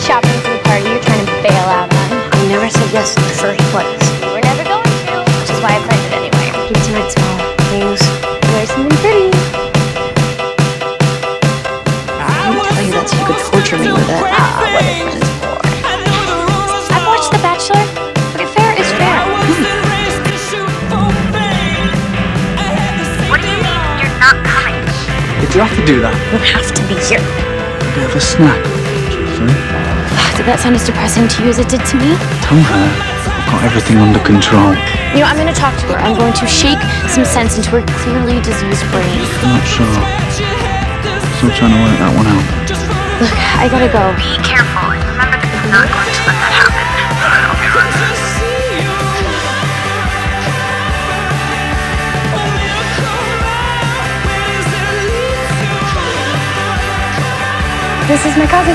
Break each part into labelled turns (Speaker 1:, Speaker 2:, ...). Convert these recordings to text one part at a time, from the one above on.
Speaker 1: shopping for the party you're trying to bail out on.
Speaker 2: I never said yes in the first place.
Speaker 1: You were never going to, which is why I planned it anyway.
Speaker 2: Keep tonight small, please.
Speaker 1: Wear something pretty.
Speaker 2: I didn't tell you that so you could torture me with it.
Speaker 1: What are friends for? I've watched The Bachelor. But fair is fair.
Speaker 3: What do you mean you're not coming?
Speaker 4: Did you have to do that?
Speaker 2: You have to be here.
Speaker 4: A bit of a snack. Truthfully.
Speaker 1: Did that sound as depressing to you as it did to me?
Speaker 4: Tell her I've got everything under control.
Speaker 1: You know, I'm going to talk to her. I'm going to shake some sense into her clearly diseased brain.
Speaker 4: I'm not sure. Still trying to work that one out.
Speaker 1: Look, I gotta go.
Speaker 3: Be careful and remember that you're not going to let that happen. I'll be right back.
Speaker 1: This is my cousin.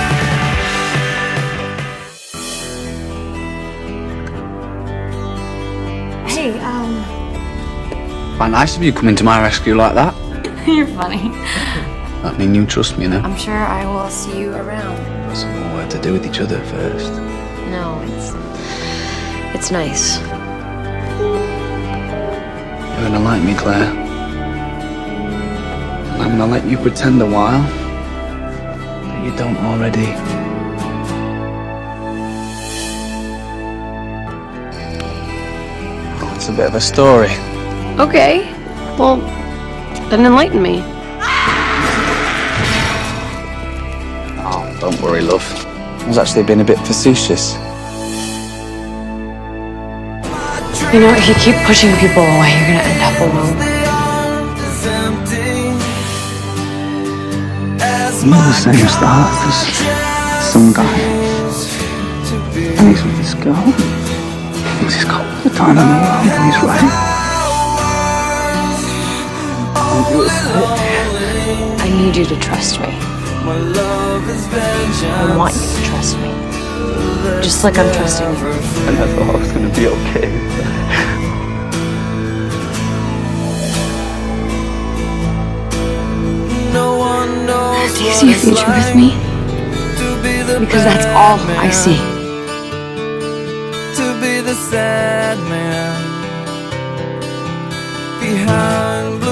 Speaker 2: Hey,
Speaker 4: Quite nice of you coming to my rescue like that.
Speaker 2: you're funny.
Speaker 4: That mean you trust me now?
Speaker 2: I'm sure I will see you around.
Speaker 4: Got some more work to do with each other first.
Speaker 2: No, it's nice.
Speaker 4: You're gonna like me, Claire. And I'm gonna let you pretend a while that you don't already. Oh, it's a bit of a story.
Speaker 2: Okay. Well, then enlighten me.
Speaker 4: Oh, don't worry, love. I was actually being a bit facetious.
Speaker 2: You know, if you keep pushing people away, you're gonna end up alone.
Speaker 4: You know the same start as some guy. And he's with this girl. He thinks he's got all the time in the world, and he's right.
Speaker 2: I need you to trust me. I want you to trust me. Just like I'm trusting you.
Speaker 4: And I thought I was going to be okay.
Speaker 2: Do you see a future with me? Because that's all I see.
Speaker 5: To be the sad man behind